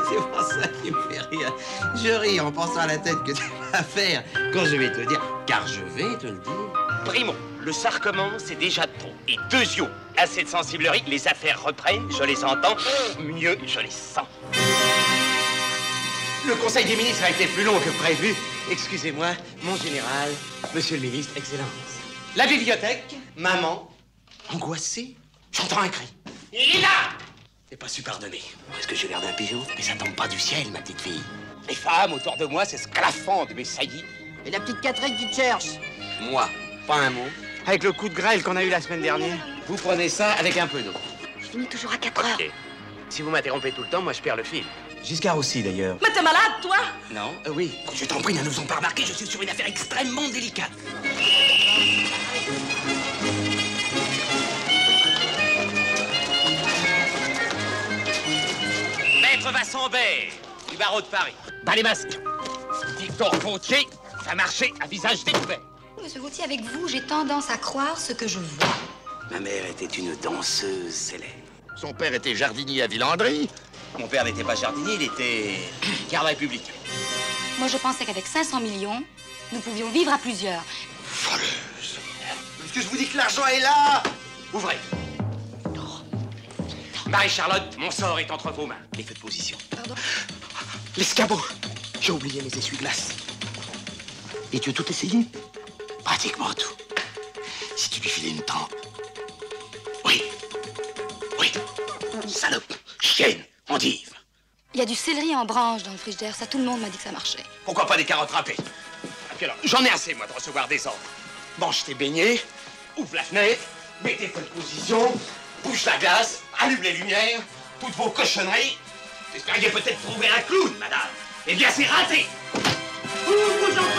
C'est pour ça qu'il me fait rire. Je ris en pensant à la tête que tu vas faire quand je vais te dire, car je vais te le dire. Primo, le sarcement, c'est déjà trop. Et deuxio, assez de sensiblerie, les affaires reprennent, je les entends, mieux, je les sens. Le Conseil des ministres a été plus long que prévu. Excusez-moi, mon général, monsieur le ministre, Excellence. La bibliothèque, maman, angoissée, j'entends un cri. Il est là! C'est pas su pardonner. Est-ce que j'ai l'air d'un pigeon? Mais ça tombe pas du ciel, ma petite fille. Les femmes autour de moi, c'est sclafant de mes saillies. Et la petite Catherine qui te cherche. Moi, pas un mot. Avec le coup de grêle qu'on a eu la semaine dernière, vous prenez ça avec un peu d'eau. Je finis toujours à 4 heures. Ok. Si vous m'interrompez tout le temps, moi je perds le fil. Giscard aussi, d'ailleurs. Mais t'es malade, toi? Non, oui. Je t'en prie, ne nous ont pas remarqué, je suis sur une affaire extrêmement délicate. Maître Vassambert, du barreau de Paris. Bas les masques. Victor Gauthier, ça marchait à visage découvert. Monsieur Gauthier, avec vous, j'ai tendance à croire ce que je vois. Ma mère était une danseuse célèbre. Son père était jardinier à Villandry. Mon père n'était pas jardinier, il était garde républicain. Moi, je pensais qu'avec 500 millions, nous pouvions vivre à plusieurs. Voleuse. Est-ce que je vous dis que l'argent est là? Ouvrez. Marie-Charlotte, mon sort est entre vos mains. Les feux de position. Pardon? L'escabeau. J'ai oublié mes essuie-glaces. Et tu as tout essayé? Pratiquement tout. Si tu lui filais une tempe. Oui. Oui. Salope. Chienne. Endive. Il y a du céleri en branche dans le frigidaire. Ça, tout le monde m'a dit que ça marchait. Pourquoi pas des carottes râpées? Et puis alors, j'en ai assez, moi, de recevoir des ordres. Mange tes beignets. Ouvre la fenêtre, Mets tes feux de position. Bouge la glace. Allume les lumières. Toutes vos cochonneries. J'espériez peut-être trouver un clown, madame. Eh bien, c'est raté. Ouvre,